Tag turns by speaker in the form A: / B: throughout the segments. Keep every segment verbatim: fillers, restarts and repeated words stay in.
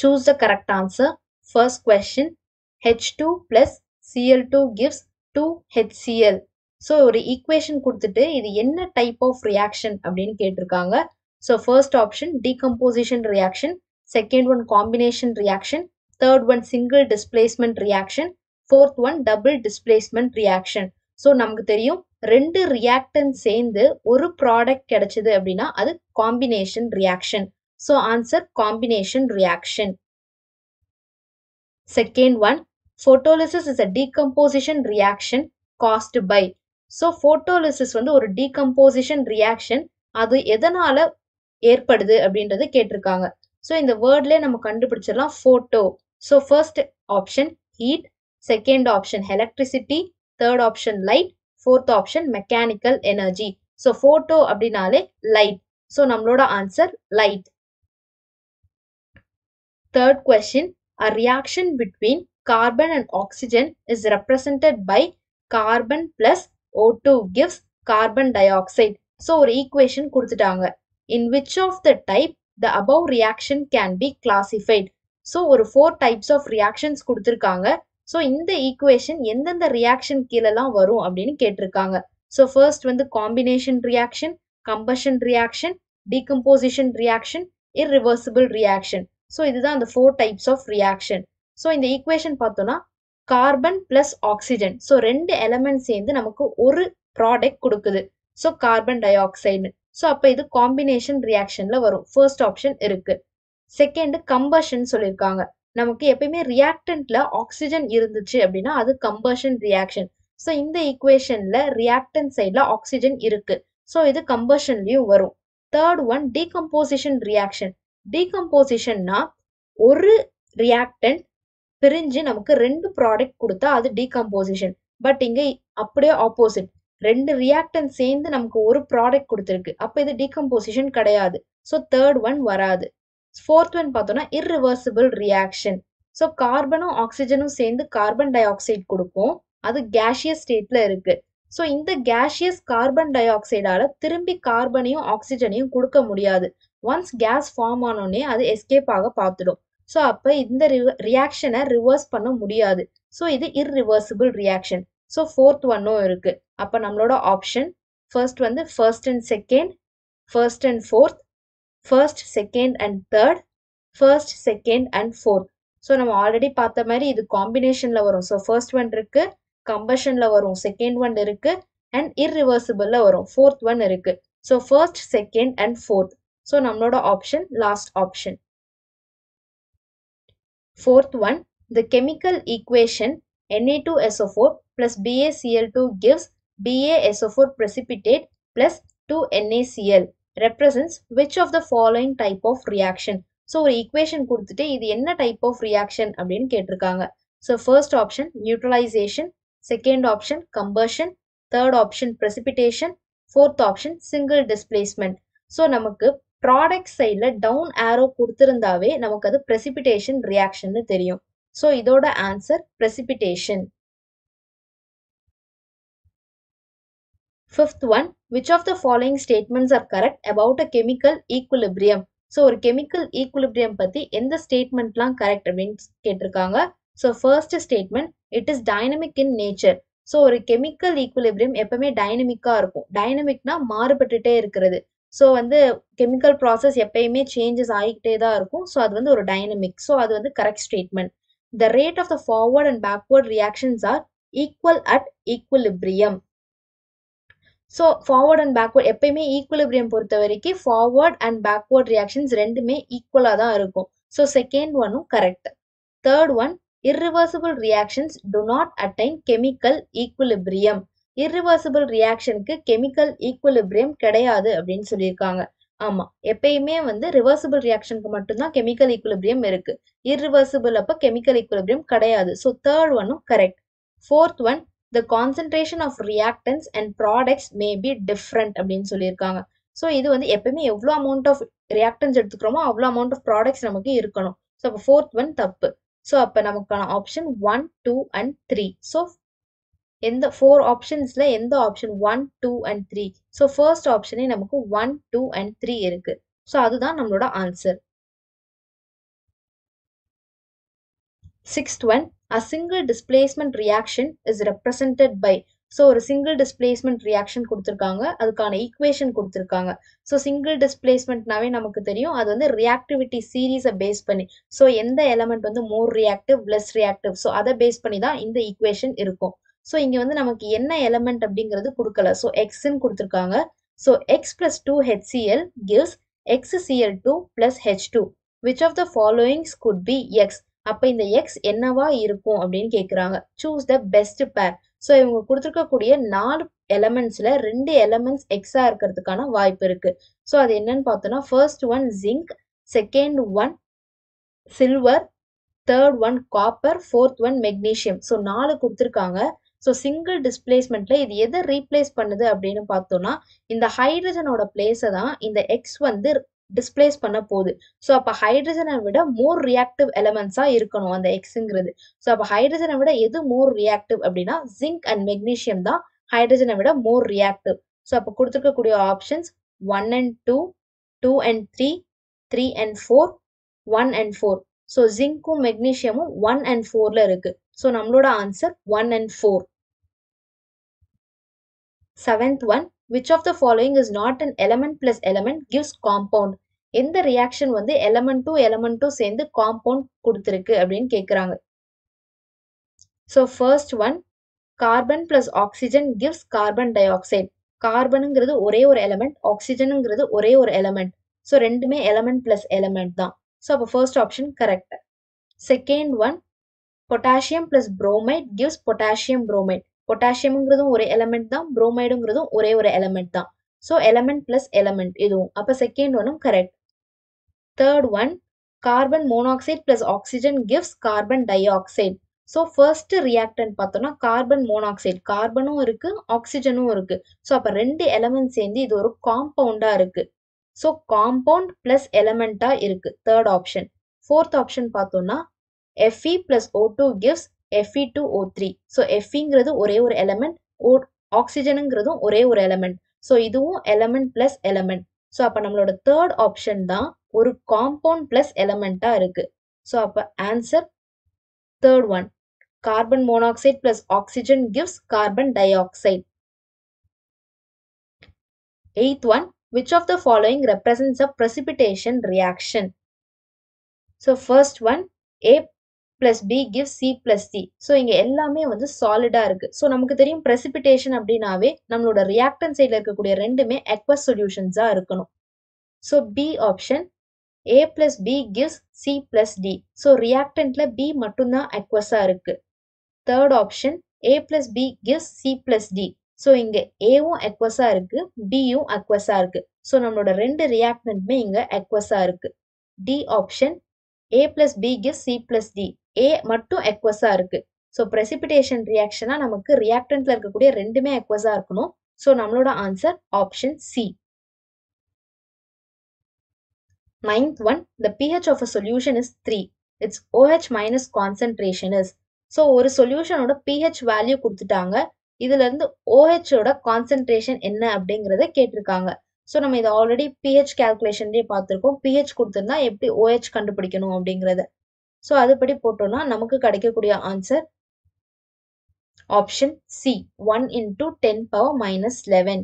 A: Choose the correct answer. First question, H two plus C L two gives two H C l. So ஒரு equation கொடுத்துட்டு இது என்ன type of reaction அப்படின்னு கேட்டிருக்காங்க. So first option decomposition reaction, second one combination reaction, third one single displacement reaction, fourth one double displacement reaction. So நமக்கு தெரியும் ரெண்டு reactant சேர்ந்து ஒரு product கிடைச்சது அப்படின்னா அது combination reaction. So answer combination reaction. Second one, photolysis is a decomposition reaction caused by. So photolysis வந்து ஒரு decomposition reaction, அது எதனால ஏற்படுது அப்படின்றது கேட்டிருக்காங்க. So இந்த வேர்ட்ல நம்ம கண்டுபிடிச்சிடலாம் photo. So first option heat, second option electricity, third option light, fourth option mechanical energy. So photo அப்படினாலே light. So நம்மளோட answer light. Third question, a reaction between carbon and oxygen is represented by carbon plus O two gives carbon dioxide. So ஒரு equation கொடுத்துட்டாங்க. In which of the type the above reaction can be classified? So ஒரு four types of reactions கொடுத்திருக்காங்க. So இந்த equation எந்தெந்த reaction கீழலாம் வரும் அப்படின்னு கேட்டிருக்காங்க. So first வந்து combination reaction, combustion reaction, decomposition reaction, irreversible reaction. So இதுதான் அந்த four types of reaction. So இந்த equation பார்த்தோம்னா carbon plus oxygen. So ரெண்டு elements சேர்ந்து நமக்கு ஒரு product கொடுக்குது. So carbon dioxide. So அப்ப இது combination reactionல வரும். First option இருக்கு. Second combustion சொல்லிருக்காங்க. நமக்கு எப்பயுமே reactantல oxygen இருந்துச்சு அப்படின்னா அது combustion reaction. So இந்த equationல reactant sideல oxygen இருக்கு. So இது combustionலயும் வரும். Third one decomposition reaction. Decompositionனா ஒரு reactant பிரிஞ்சு நமக்கு ரெண்டு ப்ராடக்ட் கொடுத்தா அது decomposition. பட் இங்க அப்படியே ஆப்போசிட், ரெண்டு reactant சேர்ந்து நமக்கு ஒரு ப்ராடக்ட் கொடுத்திருக்கு, அப்ப இது decomposition கிடையாது. ஸோ தேர்ட் ஒன் வராது. ஃபோர்த் ஒன் பார்த்தோம்னா irreversible reaction. ஸோ கார்பனும் ஆக்சிஜனும் சேர்ந்து கார்பன் டை ஆக்சைடு கொடுக்கும், அது கேஷியஸ் ஸ்டேட்ல இருக்கு. ஸோ இந்த கேஷியஸ் கார்பன் டை ஆக்சைடால திரும்பி கார்பனையும் ஆக்சிஜனையும் கொடுக்க முடியாது. ஒன்ஸ் கேஸ் ஃபார்ம் ஆனோடனே அது எஸ்கேப் ஆக பார்த்துடும். ஸோ அப்போ இந்த ரியாக்ஷனை ரிவர்ஸ் பண்ண முடியாது. ஸோ இது irreversible reaction. ஸோ ஃபோர்த் ஒன்னும் இருக்கு. அப்போ நம்மளோட ஆப்ஷன் ஃபர்ஸ்ட் வந்து first and second, first and fourth, first second and third, first second and fourth. So நம்ம ஆல்ரெடி பார்த்த மாதிரி இது காம்பினேஷன்ல வரும். ஸோ ஃபர்ஸ்ட் ஒன் இருக்கு, கம்பஷன்ல வரும், செகண்ட் ஒன் இருக்கு, அண்ட் irreversibleல வரும், ஃபோர்த் ஒன் இருக்கு. So first second and fourth. So நம்மளோட option last option. Fourth one, the chemical equation N A two S O four plus B A C L two gives B A S O four precipitate plus two N A C l represents which of the following type of reaction? So ஒரு equation கொடுத்துட்டு இது என்ன type of reaction அப்படின்னு கேட்டிருக்காங்க. So first option neutralization, second option combustion, third option precipitation, fourth option single displacement. So நமக்கு product சைடில் down arrow கொடுத்துருந்தாவே நமக்கு அது precipitation reaction தெரியும். ஸோ இதோட answer precipitation. Fifth one, which of the following statements are correct about a chemical equilibrium? So ஒரு chemical equilibrium பத்தி எந்த ஸ்டேட்மெண்ட்லாம் கரெக்ட் அப்படின்னு கேட்டிருக்காங்க. So first statement, it is dynamic in nature. So ஒரு chemical equilibrium எப்பவுமே டைனமிக்கா இருக்கும். டைனமிக்னா மாறுபட்டுட்டே இருக்கிறது. ஸோ வந்து கெமிக்கல் ப்ராசஸ் எப்பயுமே சேஞ்சஸ் ஆகிக்கிட்டே தான் இருக்கும். ஸோ அது வந்து ஒரு டைனமிக். ஸோ அது வந்து correct statement. The rate of the forward and backward reactions are equal at equilibrium. So forward and backward எப்பயுமே ஈக்குலிபிரியம் பொறுத்த வரைக்கும் ஃபார்வர்ட் அண்ட் பேக்வர்ட் ரியாக்ஷன்ஸ் ரெண்டுமே ஈக்குவலாக தான் இருக்கும். ஸோ செகண்ட் ஒன்னும் correct. Third one, irreversible reactions do not attain chemical equilibrium. irreversible reactionக்கு chemical equilibrium கிடையாது அப்படின்னு சொல்லியிருக்காங்க. ஆமா, எப்பயுமே வந்து reversible reactionக்கு மட்டும்தான் chemical equilibrium இருக்கு. irreversible அப்ப chemical equilibrium கிடையாது. ஸோ தேர்ட் ஒன்னும் correct. Fourth one, the concentration of reactants and products may be different அப்படின்னு சொல்லியிருக்காங்க. ஸோ இது வந்து எப்பயுமே எவ்வளோ அமௌண்ட் ஆஃப் ரியாக்டன்ஸ் எடுத்துக்கிறோமோ அவ்வளோ அமௌண்ட் ஆஃப் ப்ராடக்ட்ஸ் நமக்கு இருக்கணும். ஸோ அப்போ ஃபோர்த் ஒன் தப்பு. ஸோ அப்போ நமக்கான option one two and three. So எந்த ஃபோர் ஆப்ஷன்ஸ்ல எந்த option one two and three? So first ஆப்ஷனே நமக்கு ஒன் டூ அண்ட் த்ரீ இருக்கு. ஸோ அதுதான் நம்மளோட answer. Sixth one, a single displacement reaction is represented by. So ஒரு single displacement reaction கொடுத்திருக்காங்க, அதுக்கான equation கொடுத்திருக்காங்க. So single displacementனாவே நமக்கு தெரியும், அது வந்து reactivity series பேஸ் பண்ணி. So எந்த element வந்து more reactive, less reactive. So அதை பேஸ் பண்ணி தான் இந்த equation இருக்கும். So இங்க வந்து நமக்கு என்ன element அப்படிங்கிறது கொடுக்கல. So x ன்னு கொடுத்திருக்காங்க. So x plus two H C l gives X C l two plus H two. Which of the following could be x? அப்ப இந்த x என்னவா இருக்கும் அப்படின்னு கேக்குறாங்க. Choose the best pair. So இவங்க கொடுத்திருக்கக்கூடிய நாலு எலமெண்ட்ஸ்ல ரெண்டு எலமெண்ட்ஸ் எக்ஸா இருக்கிறதுக்கான வாய்ப்பு இருக்கு. So அது என்னன்னு பார்த்தோம்னா first one zinc, second one silver, third one copper, fourth one magnesium. So நாலு கொடுத்திருக்காங்க. So single displacementல இது எதை ரீப்ளேஸ் பண்ணுது அப்படின்னு பார்த்தோம்னா இந்த ஹைட்ரஜனோட பிளேஸை தான் இந்த x வந்து டிஸ்பிளேஸ் பண்ண போகுது. ஸோ அப்போ ஹைட்ரஜனை விட மோர் ரியாக்டிவ் எலமெண்ட்ஸா இருக்கணும் அந்த எக்ஸுங்கிறது. ஸோ அப்போ ஹைட்ரஜனை விட எது மோர் ரியாக்டிவ் அப்படின்னா ஜிங்க் அண்ட் மெக்னீஷியம் தான் ஹைட்ரஜனை விட மோர் ரியாக்டிவ். ஸோ அப்போ கொடுத்துருக்கக்கூடிய options one and two, two and three, three and four, one and four. So ஜிங்க்கும் மெக்னீஷியமும் ஒன் அண்ட் ஃபோர்ல இருக்கு. ஸோ நம்மளோட answer one and four. Seventh one, which of the following is not an element plus element gives compound? எந்த reaction வந்து element to element to சேர்ந்து compound கொடுத்திருக்கு அப்படின்னு கேக்குறாங்க. So first one, carbon plus oxygen gives carbon dioxide. கார்பனுங்கிறது ஒரே ஒரு element, oxygenங்கிறது ஒரே ஒரு element. So ரெண்டுமே element plus element தான். So அப்போ first option correct. Second one, potassium plus bromide gives potassium bromide. பொட்டாசியம்ங்கிறதும் ஒரு எலமெண்ட் தான், புரோமைடுங்கிறதும் ஒரே ஒரு எலமெண்ட் தான். ஸோ எலமெண்ட் பிளஸ் எலமெண்ட் இதுவும். அப்போ செகண்ட் ஒன்னும் correct. Third one, carbon monoxide plus oxygen gives carbon dioxide. So first reactant பார்த்தோம்னா carbon monoxide, கார்பனும் இருக்கு ஆக்சிஜனும் இருக்கு. ஸோ அப்போ ரெண்டு எலமெண்ட் சேர்ந்து இது ஒரு காம்பவுண்டா இருக்கு. ஸோ காம்பவுண்ட் பிளஸ் எலமெண்டா இருக்கு தேர்ட் ஆப்ஷன். ஃபோர்த் ஆப்ஷன் பார்த்தோம்னா Fe plus O two gives Fe two O three. So Feங்கிறது ஒரே ஒரு எலமெண்ட், ஆக்சிஜனுங்கிறதும் ஒரே ஒரு எலமெண்ட். ஸோ இதுவும் எலமெண்ட் பிளஸ் எலமெண்ட். ஸோ அப்போ நம்மளோட தேர்ட் ஆப்ஷன் தான் ஒரு காம்பவுண்ட் பிளஸ் எலமெண்டா இருக்கு. ஸோ அப்போ answer third one, carbon monoxide plus oxygen gives carbon dioxide. Eighth one, which of the following represents a precipitation reaction? So first one, A plus B gives C plus C. So இங்க எல்லாமே வந்து சாலிடா இருக்கு. So நமக்கு தெரியும் precipitation அப்படின்னாவே நம்மளோட ரியாக்டன் சைட்ல இருக்கக்கூடிய ரெண்டுமே aqueous சொல்யூஷன்ஸா இருக்கணும். So B option, A plus B gives C plus D. So ரியாக்டன்ட்ல B மட்டும்தான் aqueous-ஆ இருக்கு. Third option, A plus B gives C plus D. So இங்க ஏவும் aqueous-ஆ இருக்கு, பியும் aqueous-ஆ இருக்கு. ஸோ நம்மளோட ரெண்டு ரியாக்டன்ட்மே இங்க aqueous-ஆ இருக்கு. D option, A plus B gives C plus D. A மட்டும் aqueous-ஆ இருக்கு. ஸோ precipitation reaction-ஆ நமக்கு reactant-ல இருக்கக்கூடிய ரெண்டுமே aqueous-ஆ இருக்கணும். ஸோ நம்மளோட answer option C. Ninth one, the pH of a solution is three. Its OH minus concentration is. So ஒரு சொல்யூஷனோட pH value கொடுத்துட்டாங்க. இதுல இருந்து OH ஓட கான்சென்ட்ரேஷன் என்ன அப்படிங்கறத கேட்டிருக்காங்க. ஸோ நம்ம இதை ஆல்ரெடி pH கால்குலேஷன்லேயே பார்த்துருக்கோம். pH கொடுத்துருந்தா எப்படி OH கண்டுபிடிக்கணும் அப்படிங்கிறத. ஸோ அதுபடி போட்டோம்னா நமக்கு கிடைக்கக்கூடிய answer option C, one into ten power minus eleven.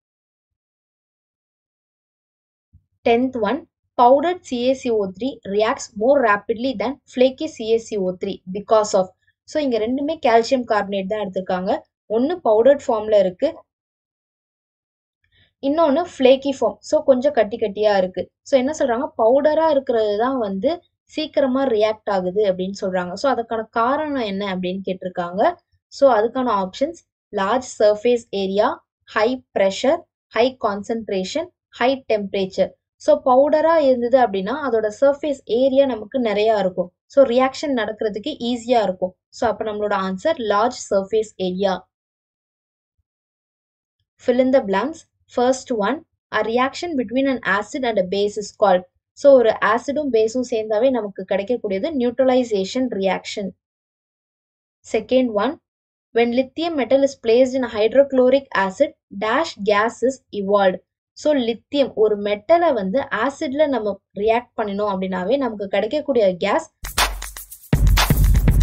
A: Tenth one, powdered C a C O three reacts more rapidly than flaky C a C O three because of. So இங்க ரெண்டுமே calcium carbonate தான் எடுத்திருக்காங்க. ஒன்னு powdered ஃபார்ம்ல இருக்கு, இன்னொன்னு flaky form. So கொஞ்சம் கட்டி கட்டியா இருக்கு. ஸோ என்ன சொல்றாங்க, பவுடரா இருக்கிறது தான் வந்து சீக்கிரமா ரியாக்ட் ஆகுது அப்படின்னு சொல்றாங்க. ஸோ அதுக்கான காரணம் என்ன அப்படின்னு கேட்டிருக்காங்க. ஸோ அதுக்கான options large surface area, high pressure, high concentration, high temperature. So பவுடரா இருந்தது அப்படின்னா அதோட சர்ஃபேஸ் ஏரியா நமக்கு நிறைய இருக்கும். ஸோ ரியாக்ஷன் நடக்கிறதுக்கு ஈஸியா இருக்கும். ஸோ அப்போ நம்மளோட answer large surface area. Fill in the blanks. First one, a reaction between an acid and a base is called. So ஒரு ஆசிடும் பேஸும் சேர்ந்தாவே நமக்கு கிடைக்கக்கூடியது neutralisation reaction. Second one, when lithium metal is placed in a hydrochloric acid, dash gas is evolved. So லித்தியம் ஒரு மெட்டலை வந்து ஆசிட்ல நம்ம ரியாக்ட் பண்ணணும் அப்படின்னாவே நமக்கு கிடைக்கக்கூடிய gas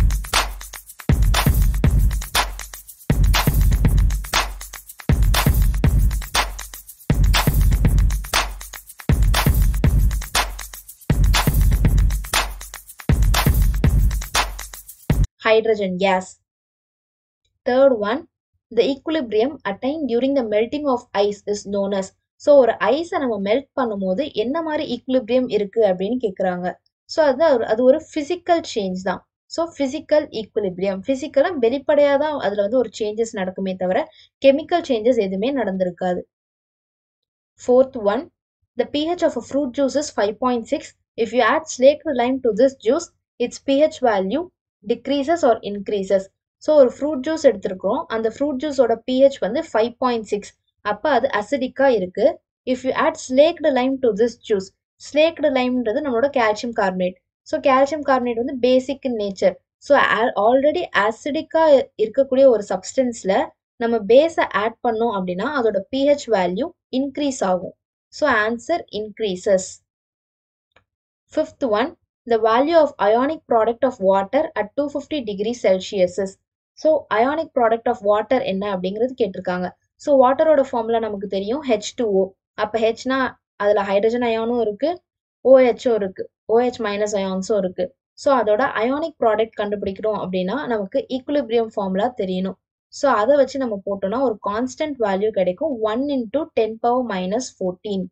A: hydrogen gas. Third one, the equilibrium attained during the melting of ice is known as. So ஒரு ஐஸை நம்ம மெல்ட் பண்ணும்போது என்ன மாதிரி ஈக்குலிபிரியம் இருக்கு அப்படின்னு கேட்குறாங்க. ஸோ அது அது ஒரு ஃபிசிக்கல் சேஞ்ச் தான். ஸோ ஃபிசிக்கல் ஈக்குலிபிரியம், ஃபிசிக்கலாக வெளிப்படையாக தான் அதில் வந்து ஒரு சேஞ்சஸ் நடக்குமே தவிர கெமிக்கல் சேஞ்சஸ் எதுவுமே நடந்திருக்காது. Fourth one, the pH of a fruit juice is five point six. If you add slaked lime to this juice, its pH value decreases or increases. So ஒரு ஃப்ரூட் ஜூஸ் எடுத்துருக்கிறோம், அந்த fruit ஜூஸோட pH வந்து five point six, அப்போ அது அசிடிக்காக இருக்கு. If you add slaked lime to this juice, slaked லைம்ன்றது நம்மளோட calcium carbonate. So calcium carbonate வந்து basic in nature. So already ஆசிடிக்காக இருக்கக்கூடிய ஒரு சப்ஸ்டன்ஸில் நம்ம பேஸை ஆட் பண்ணோம் அப்படின்னா அதோட pH வேல்யூ இன்க்ரீஸ் ஆகும். So answer increases. Fifth one, the value of ionic product of water at two hundred fifty degrees Celsius is. So ionic product of water என்ன அப்படிங்கிறது கேட்டிருக்காங்க. ஸோ வாட்டரோட ஃபார்முலா நமக்கு தெரியும் ஹெச் டூ ஓ. அப்போ ஹெச்னா அதில் hydrogen அயானும் இருக்கு, ஓஹெச்சும் இருக்கு, ஓஹெச் மைனஸ் அயான்ஸும் இருக்கு. ஸோ அதோட அயானிக் ப்ராடக்ட் கண்டுபிடிக்கிறோம் அப்படின்னா நமக்கு ஈக்குலிபிரியம் ஃபார்முலா தெரியணும். ஸோ அதை வச்சு நம்ம போட்டோம்னா ஒரு கான்ஸ்டன்ட் வேல்யூ கிடைக்கும், one into ten power minus fourteen.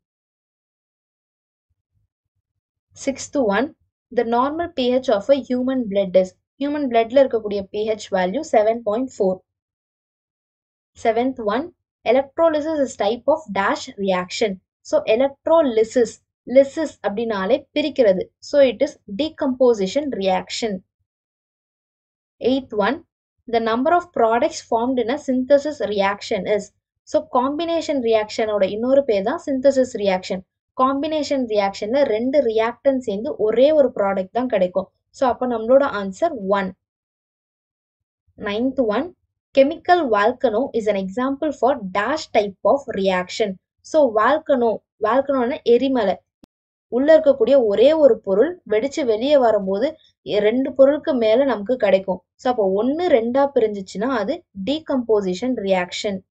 A: Sixth one, the normal pH of a human blood is. human bloodல இருக்கக்கூடிய pH value seven point four. Seventh one, electrolysis is type of dash reaction. So electrolysis, lysis அப்படினாலே பிரிக்கிறது. So it is decomposition reaction. Eighth one, the number of products formed in a synthesis reaction is. So combination reaction ஓட இன்னொரு பேர் தான் synthesis reaction. Combination ரியாக்ஷன்ல ரெண்டு ரியாக்டன் சேர்ந்து ஒரே ஒரு ப்ராடக்ட் தான் கிடைக்கும். ஸோ அப்போ நம்மளோட answer one. Ninth one, chemical volcano is an example for dash type of reaction. So volcano, வால்கனோன்னா எரிமலை, உள்ள இருக்கக்கூடிய ஒரே ஒரு பொருள் வெடிச்சு வெளியே வரும்போது ரெண்டு பொருளுக்கு மேல நமக்கு கிடைக்கும். ஸோ அப்போ ஒன்று ரெண்டா பிரிஞ்சிச்சுன்னா அது decomposition reaction.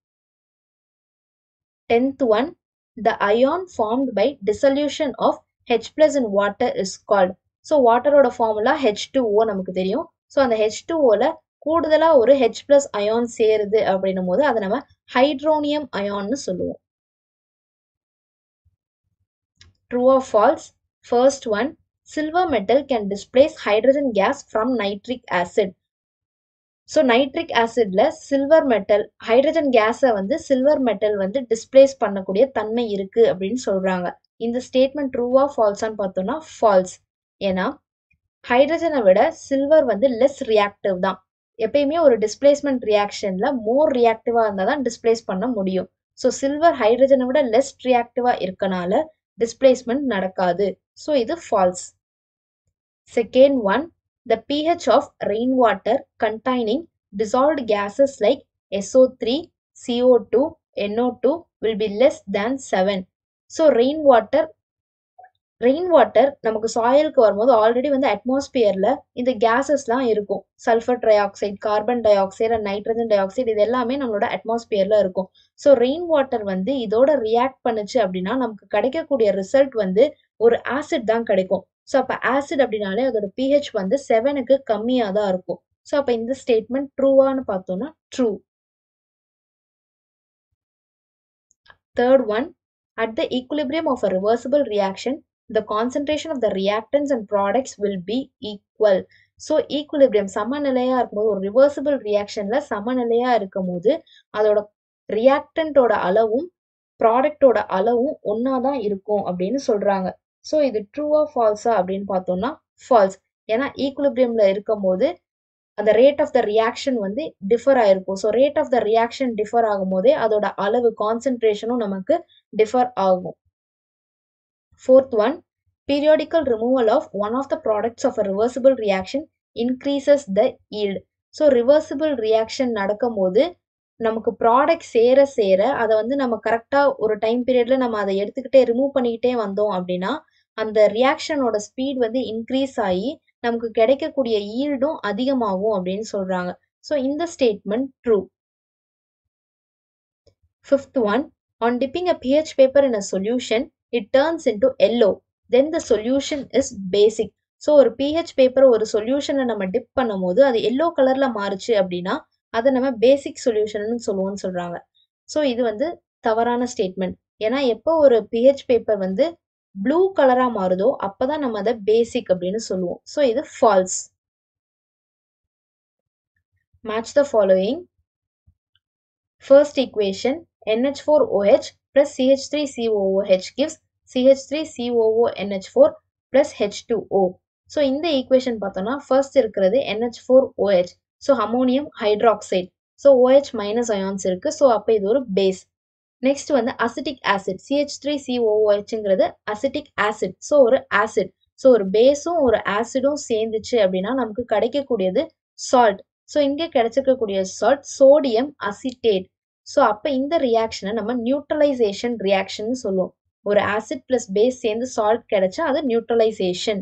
A: Tenth one, the ion formed by dissolution of H plus in water is called. So வாட்டரோட ஃபார்முலா ஹெச் டூ ஓ நமக்கு தெரியும். ஸோ அந்த ஹெச் டூ ஓல கூடுதலா ஒரு H plus அயான் சேருது அப்படின்னும் போது அதை நம்ம ஹைட்ரோனியம் அயான்னு சொல்லுவோம். True or false? First one, silver metal can displace hydrogen gas from nitric acid. So nitric ஆசிட்ல சில்வர் மெட்டல், ஹைட்ரஜன் கேஸை வந்து சில்வர் மெட்டல் வந்து டிஸ்பிளேஸ் பண்ணக்கூடிய தன்மை இருக்கு அப்படின்னு சொல்றாங்க. இந்த ஸ்டேட்மெண்ட் ட்ரூவா ஃபால்ஸான்னு பார்த்தோம்னா ஃபால்ஸ். ஏன்னா ஹைட்ரஜனை விட சில்வர் வந்து லெஸ் ரியாக்டிவ் தான். எப்பயுமே ஒரு டிஸ்பிளேஸ்மெண்ட் ரியாக்ஷன்ல மோர் ரியாக்டிவா இருந்தால் தான் டிஸ்பிளேஸ் பண்ண முடியும். ஸோ சில்வர் ஹைட்ரஜனை விட லெஸ் ரியாக்டிவா இருக்கனால டிஸ்பிளேஸ்மெண்ட் நடக்காது. ஸோ இது false. Second one, the pH of rainwater containing dissolved gases like S O three, C O two, N O two will be less than seven. So rainwater, rainwater நமக்கு சாயிலுக்கு வரும்போது already வந்து அட்மாஸ்பியர்ல இந்த கேசஸ்லாம் இருக்கும். Sulphur trioxide, carbon dioxide, nitrogen dioxide, இது எல்லாமே நம்மளோட அட்மாஸ்பியர்ல இருக்கும். ஸோ ரெயின் வாட்டர் வந்து இதோட ரியாக்ட் பண்ணுச்சு அப்படின்னா நமக்கு கிடைக்கக்கூடிய ரிசல்ட் வந்து ஒரு ஆசிட் தான் கிடைக்கும். ஸோ அப்போ ஆசிட் அப்படின்னாலே அதோட pH வந்து செவனுக்கு கம்மியாக தான் இருக்கும். ஸோ அப்போ இந்த ஸ்டேட்மெண்ட் ட்ரூவான்னு பார்த்தோம்னா true. Third one, at the equilibrium of a reversible reaction the concentration of the reactants and products will be equal. So equilibrium சமநிலையா இருக்கும்போது, ஒரு ரிவர்சிபிள் ரியாக்ஷன்ல சமநிலையா இருக்கும் போது அதோட ரியாக்டன்டோட அளவும் ப்ராடக்டோட அளவும் ஒன்னாதான் இருக்கும் அப்படின்னு சொல்றாங்க. ஸோ இது ட்ரூவா ஃபால்ஸா அப்படின்னு பார்த்தோம்னா ஃபால்ஸ். ஏன்னா ஈக்குலிபிரியம்ல இருக்கும் போது அந்த ரேட் ஆஃப் த ரியாக்ஷன் வந்து டிஃபர் ஆயிருக்கும். So rate of the reaction differ ஆகும் போதே அதோட அளவு கான்சென்ட்ரேஷனும் நமக்கு டிஃபர் ஆகும். Fourth one, periodical removal of one of the products of a reversible reaction increases the yield. So reversible reaction நடக்கும் போது நமக்கு ப்ராடக்ட் சேர சேர அதை வந்து நம்ம கரெக்டாக ஒரு டைம் பீரியட்ல நம்ம அதை எடுத்துக்கிட்டே ரிமூவ் பண்ணிக்கிட்டே வந்தோம் அப்படின்னா அந்த ரியாக்ஷனோட ஸ்பீட் வந்து இன்க்ரீஸ் ஆகி நமக்கு கிடைக்கக்கூடிய ஈல்டும் அதிகமாகும் அப்படின்னு சொல்றாங்க. ஸோ இந்த statement true. Fifth one, on dipping a pH paper in a solution, it turns into yellow. Then the solution is basic. So ஒரு pH பேப்பர் ஒரு சொல்யூஷனை நம்ம டிப் பண்ணும்போது அது எல்லோ கலர்ல மாறுச்சு அப்படின்னா அதை நம்ம பேசிக் சொல்யூஷன் சொல்லுவோம்னு சொல்றாங்க. ஸோ இது வந்து தவறான ஸ்டேட்மெண்ட். ஏன்னா எப்போ ஒரு pH பேப்பர் வந்து ப்ளூ கலரா மாறுதோ அப்பதான் நம்ம அதை பேசிக் அப்படின்னு சொல்லுவோம். ஸோ இது false. Match the following. First equation N H four O H plus C H three C O O H gives C H three C O O N H four plus H two O. So இந்த equation பார்த்தோம்னா first இருக்கிறது N H four O H. So ammonium hydroxide. So OH minus ions இருக்கு. So அப்ப இது ஒரு base. Next வந்து acetic acid. C H three C O O Hங்கிறது acetic acid. So ஒரு acid. So ஒரு பேஸும் ஒரு ஆசிடும் சேர்ந்துச்சு அப்படின்னா நமக்கு கிடைக்கக்கூடியது salt. ஸோ இங்கே கிடைச்சிருக்கக்கூடிய சால்ட் சோடியம் அசிட்டேட். ஸோ அப்போ இந்த ரியாக்ஷனை நம்ம நியூட்ரலைசேஷன் ரியாக்ஷன் சொல்லுவோம். ஒரு ஆசிட் பிளஸ் பேஸ் சேர்ந்து சால்ட் கிடைச்சா அது neutralisation.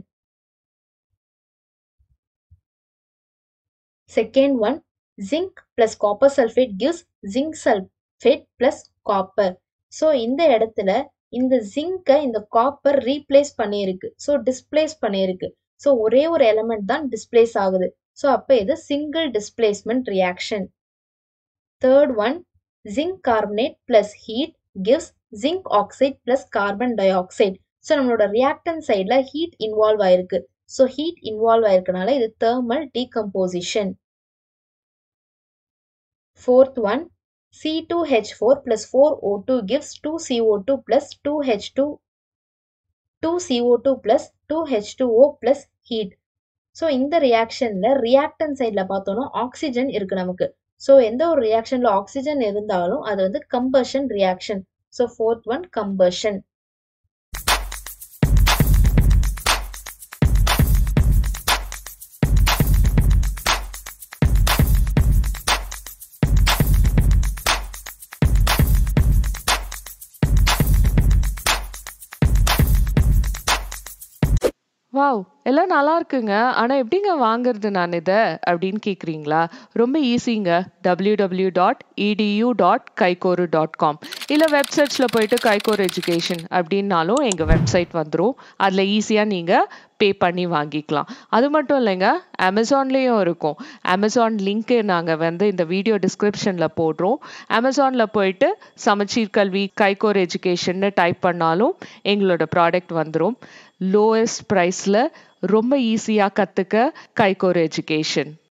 A: Second one, zinc plus copper sulphate gives zinc sulphate plus copper. So இந்த இடத்துல இந்த ஜிங்கை இந்த காப்பர் ரீப்ளேஸ் பண்ணியிருக்கு. ஸோ டிஸ்பிளேஸ் பண்ணியிருக்கு. ஸோ ஒரே ஒரு எலிமெண்ட் தான் டிஸ்பிளேஸ் ஆகுது. ஸோ அப்போ இது single displacement reaction. Third one, zinc carbonate plus heat gives zinc oxide plus carbon dioxide. So நம்மளோட ரியாக்டன் சைடில் ஹீட் இன்வால்வ் ஆயிருக்கு. ஸோ ஹீட் இன்வால்வ் ஆயிருக்கனால இது thermal decomposition. Fourth one, C two H four plus four O two gives two C O two plus two H two two C O two plus two H two O plus heat. So இந்த ரியாக்ஷன்ல ரியாக்டன் சைட்ல பார்த்தோம்னா oxygen இருக்கு நமக்கு. So எந்த ஒரு ரியாக்ஷன்ல oxygen இருந்தாலும் அது வந்து combustion reaction. So fourth one combustion.
B: Wow! எல்லாம் நல்லா இருக்குங்க. ஆனா எப்படிங்க வாங்குறது நான் இத? அப்படின்னு கேக்குறீங்களா? ரொம்ப ஈஸிங்க. W W W dot E T U dot கைகோரு டாட் காம் இல்ல வெப்சைட்ஸ்ல போயிட்டு கைகோர் எஜுகேஷன் அப்படின்னாலும் எங்க வெப்சைட் வந்துரும். அதுல ஈஸியா நீங்க பே பண்ணி வாங்கிக்கலாம். அது மட்டும் இல்லைங்க, அமேசான்லயும் இருக்கும். அமேசான் லிங்க் நாங்க வந்து இந்த வீடியோ டிஸ்கிரிப்ஷன்ல போடுறோம். அமேசான்ல போயிட்டு சமச்சீர் கல்வி கைகோர் எஜுகேஷன் டைப் பண்ணாலும் எங்களோட ப்ராடக்ட் வந்துரும். லோயஸ்ட் ப்ரைஸ்ல ரொம்ப ஈஸியா கத்துக்க கைகோர் எஜுகேஷன்.